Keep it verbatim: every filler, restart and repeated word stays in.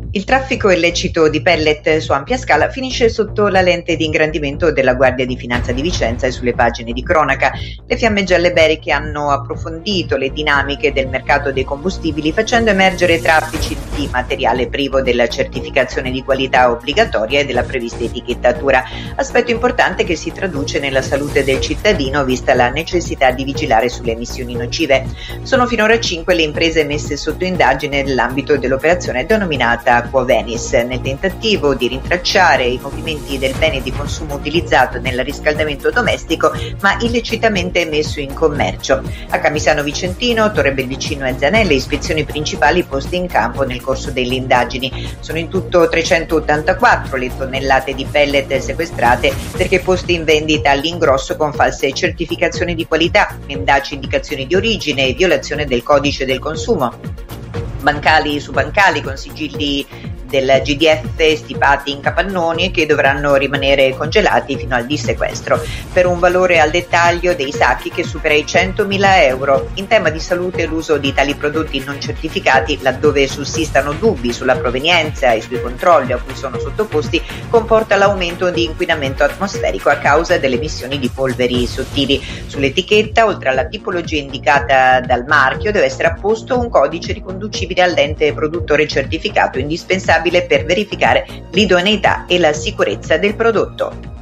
Il traffico illecito di pellet su ampia scala finisce sotto la lente di ingrandimento della Guardia di Finanza di Vicenza e sulle pagine di cronaca. Le fiamme gialle beriche hanno approfondito le dinamiche del mercato dei combustibili, facendo emergere traffici di materiale privo della certificazione di qualità obbligatoria e della prevista etichettatura, aspetto importante che si traduce nella salute del cittadino, vista la necessità di vigilare sulle emissioni nocive. Sono finora cinque le imprese messe sotto indagine nell'ambito dell'operazione denominata Quo Venis, nel tentativo di rintracciare i movimenti del bene di consumo utilizzato nel riscaldamento domestico ma illecitamente messo in commercio. A Camisano Vicentino, Torre Belvicino e Zanelle, ispezioni principali poste in campo nel corso delle indagini. Sono in tutto trecentottantaquattro le tonnellate di pellet sequestrate perché poste in vendita all'ingrosso con false certificazioni di qualità, mendaci indicazioni di origine e violazione del codice del consumo. Bancali su bancali con sigilli del G D F stipati in capannoni che dovranno rimanere congelati fino al dissequestro, per un valore al dettaglio dei sacchi che supera i centomila euro. In tema di salute, l'uso di tali prodotti non certificati, laddove sussistano dubbi sulla provenienza e sui controlli a cui sono sottoposti, comporta l'aumento di inquinamento atmosferico a causa delle emissioni di polveri sottili. Sull'etichetta, oltre alla tipologia indicata dal marchio, deve essere apposto un codice riconducibile all'ente produttore certificato, indispensabile per verificare l'idoneità e la sicurezza del prodotto.